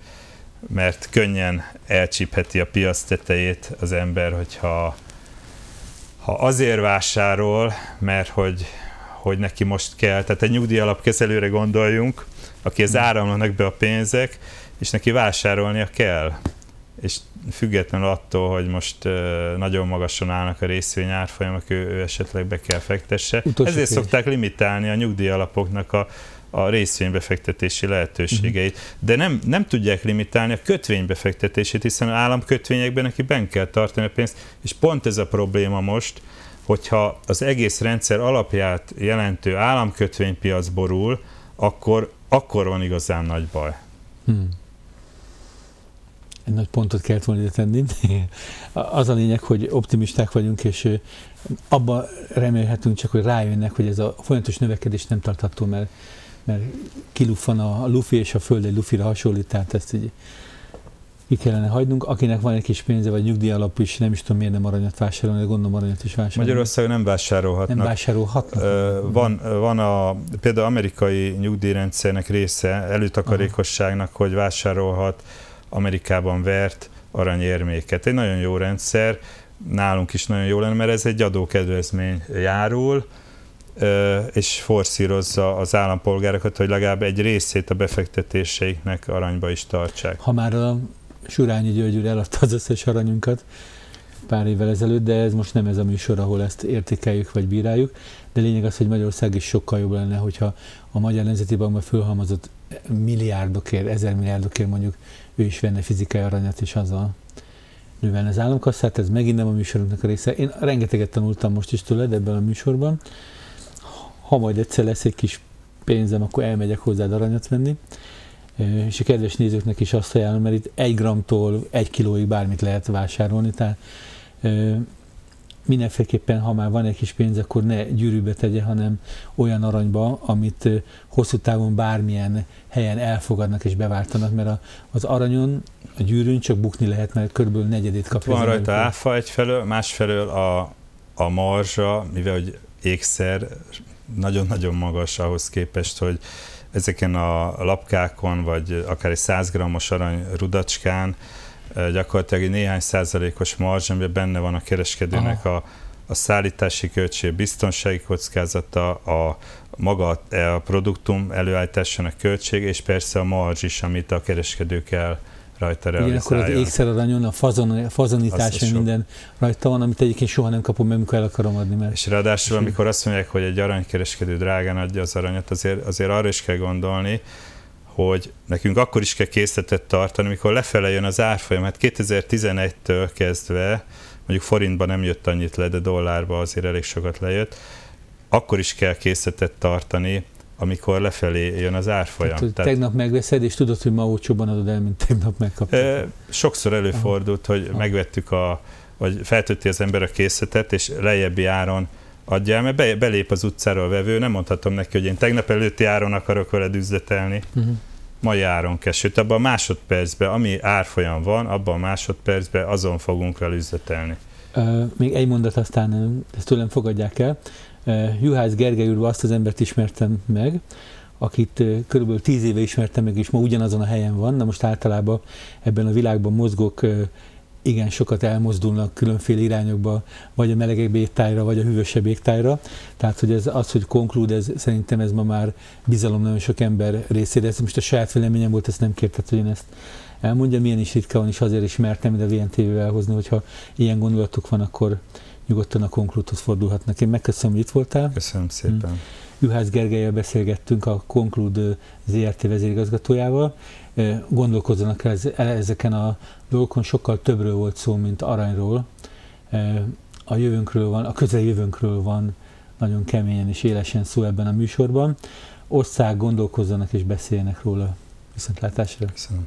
mert könnyen elcsípheti a piac tetejét az ember, hogyha ha azért vásárol, mert hogy hogy neki most kell, tehát egy nyugdíjalapkezelőre gondoljunk, aki az áramlanak be a pénzek, és neki vásárolnia kell. És függetlenül attól, hogy most nagyon magasan állnak a részvényárfolyamok, ő, ő esetleg be kell fektesse. Utolsó Ezért kérdés. Szokták limitálni a nyugdíjalapoknak a, a részvénybefektetési lehetőségeit. Uh-huh. De nem, nem tudják limitálni a kötvénybefektetését, hiszen az államkötvényekben neki benn kell tartani a pénzt, és pont ez a probléma most, hogyha az egész rendszer alapját jelentő államkötvénypiac borul, akkor, akkor van igazán nagy baj. Hmm. Egy nagy pontot kellett volna ide tenni. Az a lényeg, hogy optimisták vagyunk, és abban remélhetünk csak, hogy rájönnek, hogy ez a folyamatos növekedés nem tartható, mert, mert kiluffan a lufi, és a föld egy lufira hasonlít, tehát ezt így ki kellene hagynunk. Akinek van egy kis pénze, vagy nyugdíjalap is, nem is tudom miért nem aranyat vásárolni, de gondolom aranyat is vásárolni. Magyarországon nem vásárolhatnak. Nem vásárolhatnak. Van, van a, például amerikai nyugdíjrendszernek része előtakarékosságnak, hogy vásárolhat Amerikában vert aranyérméket. Egy nagyon jó rendszer, nálunk is nagyon jó lenne, mert ez egy adókedvezmény járul, és forszírozza az állampolgárokat, hogy legalább egy részét a befektetéseiknek aranyba is tartsák. Ha már a Surányi György úr eladta az összes aranyunkat pár évvel ezelőtt, de ez most nem ez a műsor, ahol ezt értékeljük vagy bíráljuk, de lényeg az, hogy Magyarország is sokkal jobb lenne, hogyha a Magyar Nemzeti Bankban fölhalmozott milliárdokért, ezer milliárdokért mondjuk ő is venne fizikai aranyat, és azzal növelne az államkasszát. Ez megint nem a műsorunknak a része. Én rengeteget tanultam most is tőled ebben a műsorban. Ha majd egyszer lesz egy kis pénzem, akkor elmegyek hozzád aranyat venni. És a kedves nézőknek is azt ajánlom, mert itt egy gramtól egy kilóig bármit lehet vásárolni, tehát mindenféleképpen, ha már van egy kis pénz, akkor ne gyűrűbe tegye, hanem olyan aranyba, amit hosszú távon bármilyen helyen elfogadnak és beváltanak, mert az aranyon, a gyűrűn csak bukni lehet, mert körülbelül negyedét kapja. Van rajta áfa egyfelől, másfelől a, a marzsa, mivel hogy ékszer nagyon-nagyon magas ahhoz képest, hogy ezeken a lapkákon, vagy akár egy száz grammos arany rudacskán gyakorlatilag egy néhány százalékos marzs, amiben benne van a kereskedőnek a, a szállítási költség, biztonsági kockázata, a maga a produktum előállításának költsége, és persze a marzs is, amit a kereskedő kell rajta realizáljon. Igen, akkor az ékszer-aranyon a fazon, fazonítás minden rajta van, amit egyébként soha nem kapom meg, amikor el akarom adni. Mert és ráadásul, amikor azt mondják, hogy egy aranykereskedő drágán adja az aranyat, azért, azért arra is kell gondolni, hogy nekünk akkor is kell készletet tartani, amikor lefele jön az árfolyam. Hát kétezer-tizenegytől kezdve, mondjuk forintban nem jött annyit le, de dollárban azért elég sokat lejött, akkor is kell készletet tartani, amikor lefelé jön az árfolyam. Tehát, Tehát, tegnap megveszed, és tudod, hogy ma olcsóban adod el, mint tegnap megkaptad. Sokszor előfordult, hogy Aha. megvettük, a, vagy feltötti az ember a készletet, és lejjebbi áron adja el, mert be, belép az utcára a vevő, nem mondhatom neki, hogy én tegnap előtti áron akarok veled üzletelni, uh-huh. mai áron kell. Sőt, abban a másodpercben, ami árfolyam van, abban a másodpercben azon fogunk vele üzletelni. Uh, még egy mondat, aztán ezt tőlem fogadják el. Uh, Juhász Gergely úrban azt az embert ismertem meg, akit uh, körülbelül tíz éve ismertem meg, és ma ugyanazon a helyen van, de most általában ebben a világban mozgok, uh, igen, sokat elmozdulnak különféle irányokba, vagy a melegebb égtájra, vagy a hűvösebb égtájra. Tehát, hogy ez, az, hogy conclude, ez, szerintem ez ma már bizalom nagyon sok ember részére. Ez most a saját véleményem volt, ezt nem kérted, hogy én ezt elmondjam. Milyen is ritka van, és azért is mertem ide a vé en té vé-vel hozni, hogyha ilyen gondolatuk van, akkor nyugodtan a Conclude-hoz fordulhatnak. Én megköszönöm, hogy itt voltál. Köszönöm szépen. Hmm. Juhász Gergellyel beszélgettünk, a Conclude zé er té vezérigazgatójával. Gondolkozzanak el ezeken a dolgokon, sokkal többről volt szó, mint aranyról. A jövőnkről van, a közeljövőnkről van nagyon keményen és élesen szó ebben a műsorban. Osszák, gondolkozzanak és beszéljenek róla. Viszontlátásra! Köszönöm.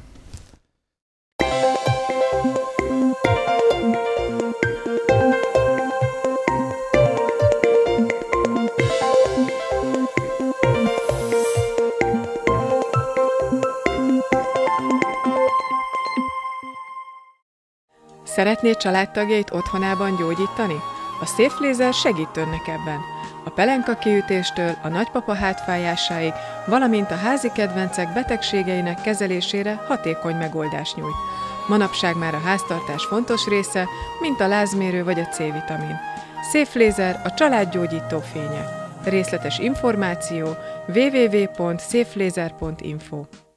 Szeretnéd családtagjait otthonában gyógyítani? A Safe Laser segít önnek ebben. A pelenka kiütéstől a nagypapa hátfájásáig, valamint a házi kedvencek betegségeinek kezelésére hatékony megoldást nyújt. Manapság már a háztartás fontos része, mint a lázmérő vagy a cé-vitamin. Safe Laser a családgyógyító fénye. Részletes információ w w w pont széflézer pont info.